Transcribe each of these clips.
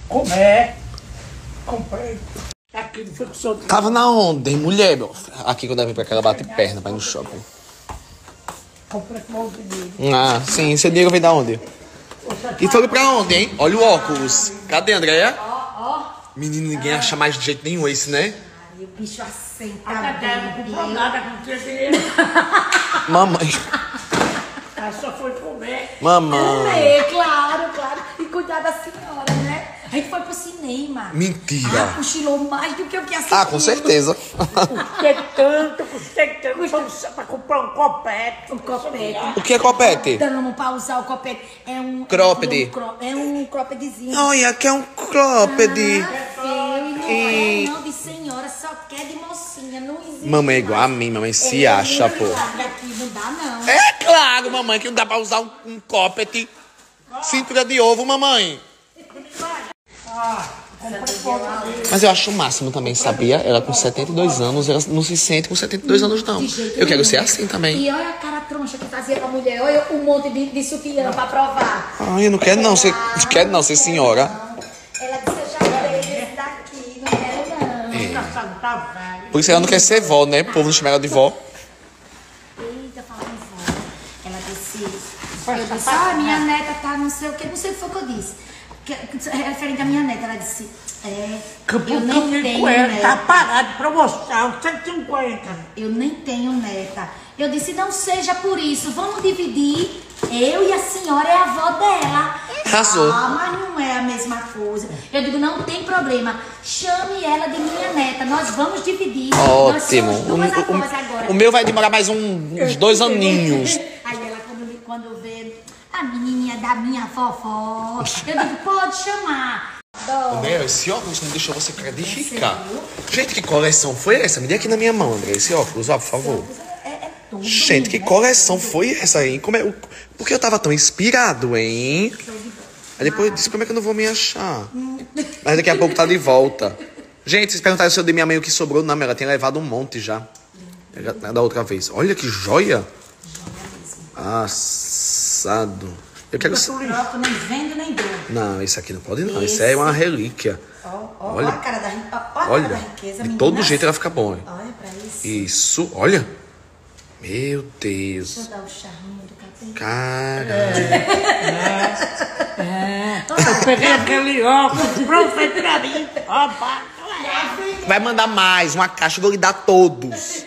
Comer. Comprei. Aqui não foi que o senhor... Tava na onda, hein, mulher, meu. Aqui quando eu vim pra cá, ela bate perna pra ir no shopping. Comprei com o dinheiro. Ah, sim, seu dinheiro vem da onde? E foi pra onde, hein? Olha o óculos. Cadê, Andréia? Menino, ninguém acha mais de jeito nenhum esse, né? Ai, o bicho assenta Até não comprou bem. nada, não tinha dinheiro. Mamãe. Aí só foi comer. Mamãe. É, claro. E cuidar da senhora, né? A gente foi pro cinema. Mentira. Ah, cochilou mais do que eu que assisti. Ah, com certeza. Custei tanto pra comprar um copete. Um copete. O que é copete? Damos pra usar o copete. É um... Cropped. É um croppedzinho. Olha, que é um cropped. E não de senhora, só quer de mocinha. Não existe. Mamãe é igual a mim, mamãe se acha, pô. Aqui não dá, não. É claro, mamãe, que não dá pra usar um copete. Cintura de ovo, mamãe. Mas eu acho o máximo também, sabia? Ela com 72 anos, ela não se sente com 72 anos, não. Eu quero ser assim também. E olha a cara troncha que fazia com a mulher. Olha o monte de sutiã pra provar. Ai, eu não quero não ser, senhora. Ela disse, eu já veio esse daqui, não quero não. Tá velho. Por isso ela não quer ser vó, né? O povo não chama ela de vó. Eita, falando em vó. Ela disse, eu disse, ah, minha neta tá não sei o que, não sei o que foi que eu disse. Referente à minha neta, ela disse, eu nem tenho Tá neta. parado de promoção, 150. Eu nem tenho neta. Eu disse, não seja por isso, vamos dividir. Eu e a senhora é a avó dela. Arrasou. Ah, mas não é a mesma coisa. Eu digo, não tem problema. Chame ela de minha neta. Nós vamos dividir. Ótimo. Nós somos duas avós agora. O meu vai demorar mais uns 2 aninhos. Aí ela, quando vê a menininha da minha vovó, eu digo, pode chamar. André, esse óculos não deixou você acreditar. Gente, que coleção foi essa? Me dê aqui na minha mão, André, esse óculos, ó, por favor. Tudo Gente, que coleção foi essa, hein? Porque eu tava tão inspirado, hein? Aí depois eu disse, como é que eu não vou me achar? Mas daqui a pouco tá de volta. Gente, vocês perguntaram se eu dei minha mãe o que sobrou. Não, ela tinha levado um monte já. Da outra vez. Olha que joia. Assado. Eu quero... Troco, nem vendo, nem dou. Não, isso aqui não pode não. Isso é uma relíquia. Olha a cara da Olha, riqueza. de todo jeito ela fica bom, hein? Olha pra isso. Isso, olha. Meu Deus. Deixa eu dar o charminho do cabelo. Cara. Eu peguei aquele óculos, pronto, foi pra mim. Opa, Vai mandar mais, uma caixa, eu vou lhe dar todos.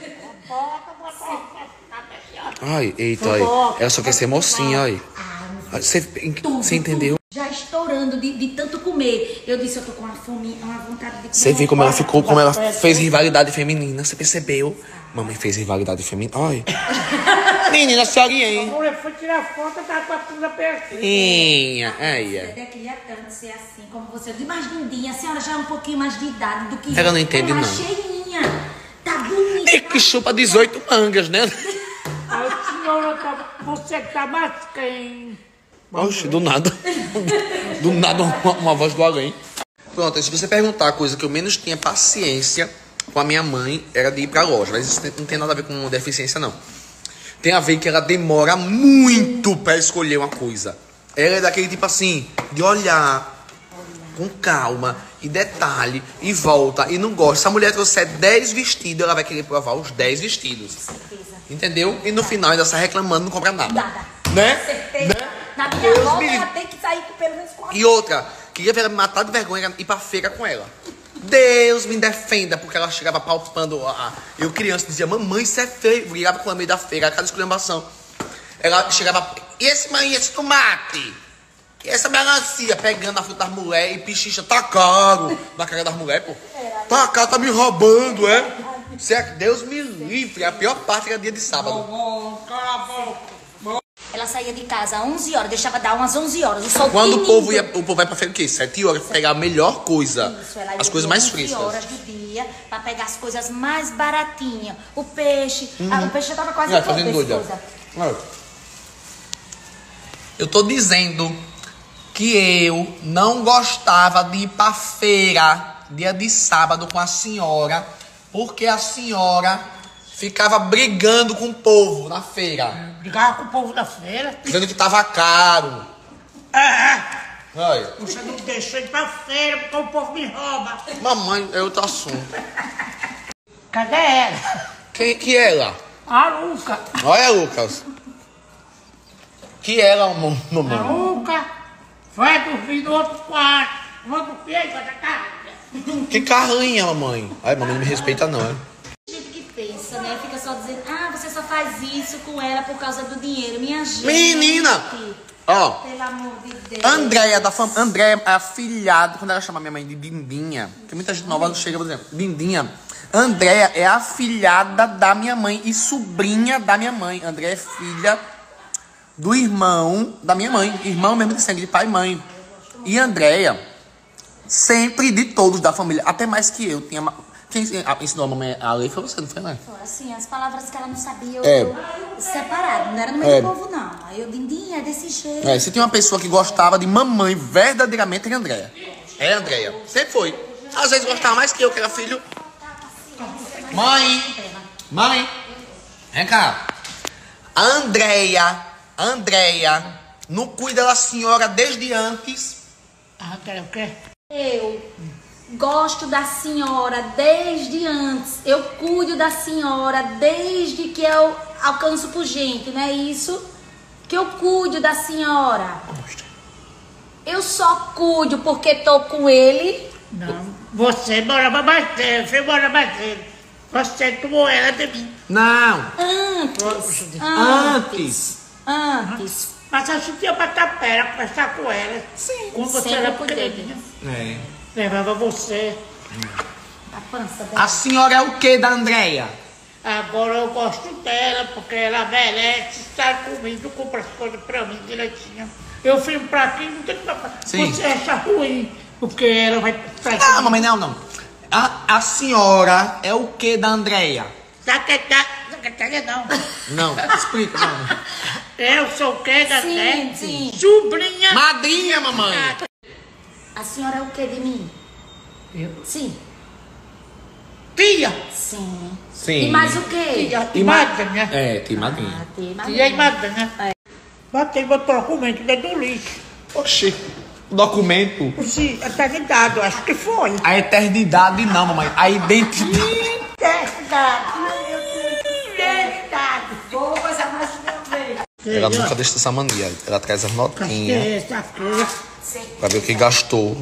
Ai, eita, aí. Ela só quer ser mocinha, aí. Você entendeu? Já estourando de tanto comer. Eu disse, eu tô com uma fome, uma vontade de comer. Você viu como ela ficou, como ela fez rivalidade feminina, você percebeu? Mamãe fez rivalidade feminina. Ai. Menina, senhorinha, hein? a mulher foi tirar foto, tá com a tudo perfeita. Aí, Eu queria tanto ser assim, como você. De mais lindinha, a senhora já é um pouquinho mais de idade do que Ela não entende, tá mais não. cheirinha. Tá bonita. E que chupa 18 mangas, né? A senhora tá... Você que tá mais quem? Oxe, do nada. Do nada uma voz do além. Pronto, se você perguntar a coisa que eu menos tinha paciência com a minha mãe, era de ir pra loja. Mas isso não tem nada a ver com deficiência, não. Tem a ver que ela demora muito pra escolher uma coisa. Ela é daquele tipo assim, de olhar com calma, e detalhe, e volta, e não gosta. Se a mulher trouxer 10 vestidos, ela vai querer provar os 10 vestidos. Entendeu? E no final ainda sai reclamando, não compra nada. Né? Com certeza. Né? Na minha Deus volta, me ela livre. tem que sair com pelo menos 4. E outra, queria ver ela me matar de vergonha e ir pra feira com ela. Deus me defenda, porque ela chegava palpando. Eu criança dizia, mamãe, isso é feio. Ligava com ela no meio da feira, cada esculhambação. Ela chegava, e esse mãe, esse tomate? E essa melancia, pegando a fruta das mulheres e pichicha, tá caro. Na cara das mulheres, pô. Tá caro, tá me roubando, é? Deus me livre, a pior parte era dia de sábado. Cala a boca. Ela saía de casa às 11 horas, deixava dar umas 11 horas. O sol Quando o povo tinindo. vai pra feira o quê? 7 horas, pegar a melhor coisa. Isso, ela ia As coisas de mais 11 frescas. horas do dia pra pegar as coisas mais baratinhas. O peixe. O peixe já tava quase Vai, todo fazendo desse doida. coisa. Eu tô dizendo que eu não gostava de ir pra feira dia de sábado com a senhora, porque a senhora ficava brigando com o povo na feira, Brigava com o povo da feira. dizendo que tava caro. Olha. Você não deixa eu ir pra feira porque o povo me rouba. Mamãe, é outro assunto. Cadê ela? Que é ela? A Luca. Olha, Lucas. Que é ela, A mamãe? Luca vai dormir no outro quarto. Vou dormir aí, vai cá. Que carrinha, mamãe? Ai, mamãe não me respeita, não, é? Gente que pensa, né? Fica só dizendo, você só faz isso com ela por causa do dinheiro. Minha gente. Menina! Ó. Pelo amor de Deus. Andréia da família. Andréia é afilhada. Quando ela chama minha mãe de Dindinha, porque muita gente nova chega por exemplo, Dindinha. Andréia é afilhada da minha mãe e sobrinha da minha mãe. Andréia é filha do irmão da minha mãe. Irmão mesmo de sangue, de pai e mãe. E Andréia, sempre de todos da família, até mais que eu. Quem ensinou a mamãe a ler foi você, não foi, né? Assim, as palavras que ela não sabia, É. eu separado. Não era no meio do povo, não. Aí eu, Dindinha, é desse jeito. Se tem uma pessoa que gostava de mamãe verdadeiramente, é Andréia. É Andréia. Sempre foi. Às vezes gostava mais que eu, que era filho. Mãe, vem cá. A Andréia, não cuida da senhora desde antes. Quer o quê? Eu gosto da senhora desde antes. Eu cuido da senhora desde que eu alcanço por gente, não é isso? Que eu cuido da senhora. Eu só cuido porque tô com ele. Não, você morava mais tempo, você morava mais tempo. Você tomou ela de mim. Não. Antes. Mas a gente ia pra Tapera conversar com ela. Sim. Quando você Sempre era cuidei. pequenininha. Levava você. A pança dela. A senhora é o que da Andréia? Agora eu gosto dela, porque ela merece estar comigo, compra as coisas pra mim direitinho. Eu venho pra aqui, não tem pra... Sim. Você acha ruim, porque ela vai... Não, mamãe, não. A senhora é o que da Andréia? Secretária não. Não, explica, não. Eu sou o que da Sim, Nete? sim. Sobrinha. Madrinha, mamãe. A senhora é o que de mim? Eu? Sim. Tia. Sim. Sim. E mais o quê? Tia e madrinha. Tem madrinha. Tia e madrinha. Botei meu documento dentro do lixo. Oxi, o documento. Sim, eternidade, eu acho que foi. A eternidade não, mamãe. A identidade. Eternidade. Vou coisa mais de uma vez. Ela nunca deixa essa mania. Ela traz as notinhas Essa aqui. pra ver o que gastou.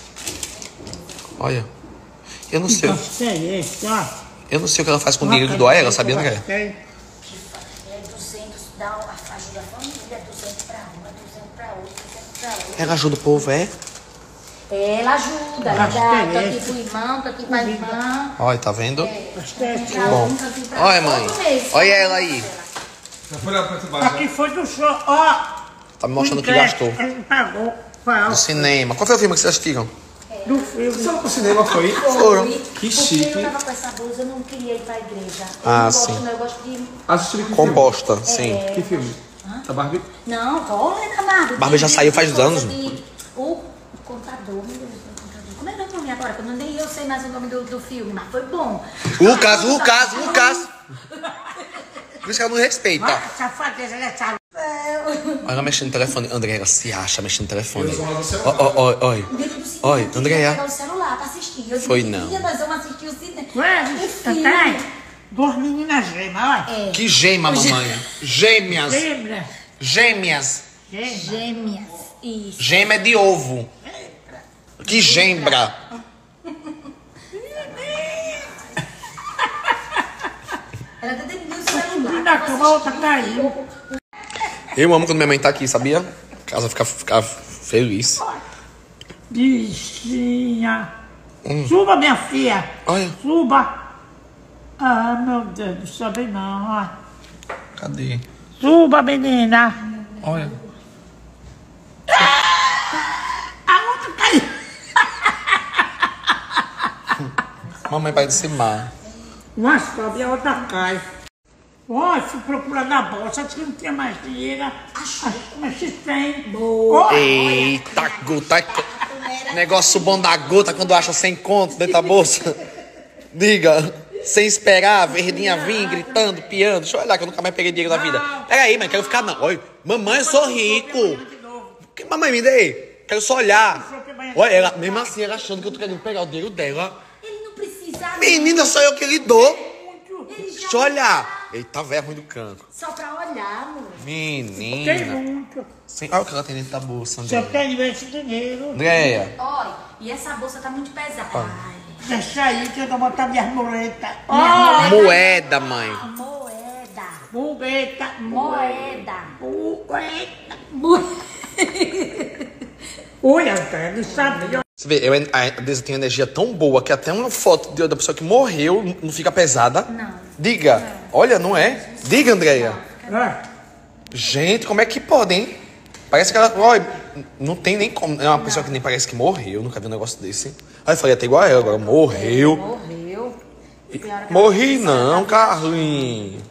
Olha. Eu não sei. Gostei, esse, ó. Eu não sei o que ela faz com o dinheiro que doa a ela, sabia, André? É 200, dá a ajuda da família, 200 pra uma, 200 pra outra, 200 pra outra. Ela ajuda o povo, é? Ela ajuda, ela dá, tô aqui pro irmão, tô aqui pra irmã. Olha, tá vendo? Gostei. Bom. Olha, mãe. Olha ela aí. Aqui foi do show, ó. Tá me mostrando o que gastou. Ele pagou. No cinema. Qual foi o filme que vocês assistiram? Do filme. Só pro cinema foi? Foram. Que chique. Porque eu tava com essa blusa, eu não queria ir pra igreja. Ah, eu não sim. gosto, não, eu gosto de... Assistiram que Composta, sim. filme? Que filme? A Barbie? Não, olha na Barbie. Barbie já saiu faz anos. O contador, meu Deus, o contador. Como é o nome agora? Quando nem eu sei mais o nome do filme, mas foi bom. Lucas. Por isso que ela não respeita. Safadeza, ela sabe. Olha ela mexendo no telefone. André, ela se acha mexendo no telefone. Eu sou mais do celular. Olha. Dentro do cinema, Oi, eu queria Andréia. pegar o celular pra assistir. Eu Foi disse, não. "Tia, nós vamos assistir o cinema. Ué, O filme. peraí. Duas meninas gêmeas, olha. Que gema, mamãe. Gêmeas. Lembra? Gêmeas. Gêmeas. Isso. Gema é de ovo. Que gembra. Ela tá dentro do celular. Na cama, a outra caiu. Eu amo quando minha mãe tá aqui, sabia? A casa fica feliz. Bichinha. Suba, minha filha. Olha. Suba. Ah, meu Deus, não sobe não, ó. Cadê? Suba, menina. Olha. A outra caiu. Mamãe vai de cima. Uma sobe e a outra cai. Ó, fui procurar na bolsa, disse que não tinha mais dinheiro. Mas se tem. Boa. Eita, gota. Negócio bom da gota quando acha 100 conto dentro da bolsa. Diga, sem esperar, a verdinha vir, gritando, piando. Deixa eu olhar que eu nunca mais peguei dinheiro na vida. Peraí, mãe, quero ficar não. Oi, mamãe, eu sou rico. Que mamãe me dê? Quero só olhar. Olha, ela, mesmo assim, ela achando que eu tô querendo pegar o dinheiro dela. Ele não precisa. Menina, só eu que lhe dou. Ele já Deixa eu olhar. Eita, velho, ruim do cancro. Só pra olhar, amor. Tem Menina. muito. Sim, olha o que ela tem dentro da bolsa, Se eu Andréia. tenho esse dinheiro, Andréia. Olha, e essa bolsa tá muito pesada. Ai, deixa aí que eu vou botar minhas muletas. Moeda, mãe. moeda. Muleta, Moeda. muleta. Olha, cara, não sabe. Você vê, a Deise tem uma energia tão boa que até uma foto da pessoa que morreu não fica pesada. Não. Diga. Olha, não é? Diga, Andréia. Ah, Gente, como é que pode, hein? Parece que ela... Olha, não tem nem como... É uma pessoa que nem parece que morreu. Nunca vi um negócio desse. Aí eu falei, até igual a ela agora. Morreu. Morreu. E tem hora que Morri ela não, Carlinhos.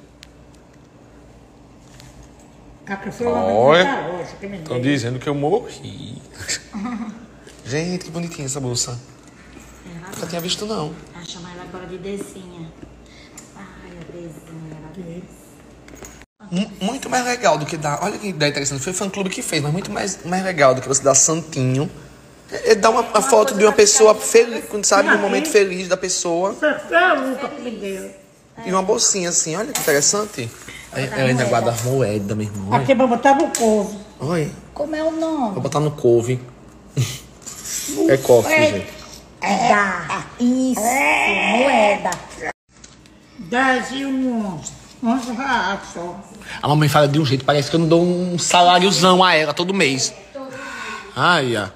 a pessoa Olha, vai me dar hoje, que me estão deu. dizendo que eu morri. Gente, que bonitinha essa bolsa. Nunca tinha visto, não. Ela chama ela agora de Dezinha. Ai, a Dezinha. Muito mais legal do que dar... Olha que ideia interessante. Foi o fã-clube que fez, mas muito mais legal do que você dar santinho. É dar uma foto de uma pessoa feliz, quando sabe, no momento feliz da pessoa. Você foi a única que me deu. E uma bolsinha assim, olha que interessante. Ela ainda guarda a moeda, meu irmão. Aqui pra botar no couve. Olha, Como é o nome? vou botar no couve. É cofre, gente. Dá. Isso. Moeda. 10 e 11. 11 reais só. A mamãe fala de um jeito, parece que eu não dou um saláriozão a ela todo mês. Ai, ó.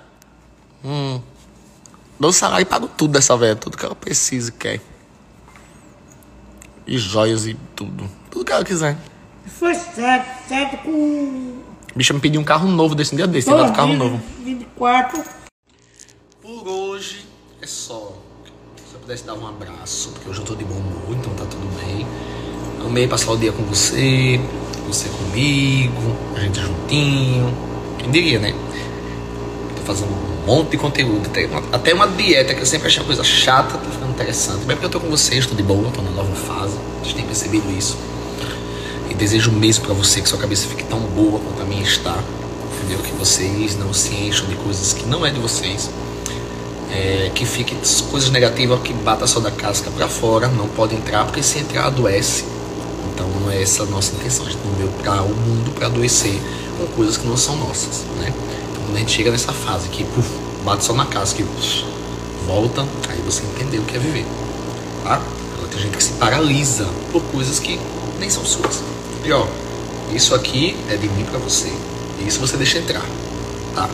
Dou salário e pago tudo dessa velha, tudo que ela precisa e quer. E joias e tudo. Tudo que ela quiser. Foi certo com... A bicha me pediu um carro novo desse dia desse, negócio de carro novo. 24. Por hoje é só. Se eu pudesse dar um abraço, porque hoje eu tô de bom humor, então tá tudo bem. Amei passar o dia com você comigo, a gente juntinho. Quem diria, né? Tô fazendo um monte de conteúdo, até uma dieta que eu sempre achei uma coisa chata, tá ficando interessante. Bem porque eu tô com vocês, tô de boa, tô na nova fase, vocês têm percebido isso. E desejo mesmo pra você que sua cabeça fique tão boa quanto a minha está. Entendeu? Que vocês não se encham de coisas que não é de vocês. Que fiquem coisas negativas que bata só da casca pra fora, não pode entrar, porque se entrar adoece. Então não é essa a nossa intenção, a gente não veio para o mundo para adoecer com coisas que não são nossas, né? Então quando a gente chega nessa fase que bate só na casca e volta, aí você entendeu o que é viver, tá? Agora tem gente que se paralisa por coisas que nem são suas. E ó, isso aqui é de mim para você, e isso você deixa entrar, tá?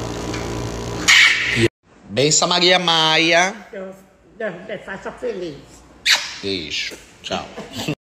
Benção Maria Maia. Deus me faça feliz. Beijo, tchau.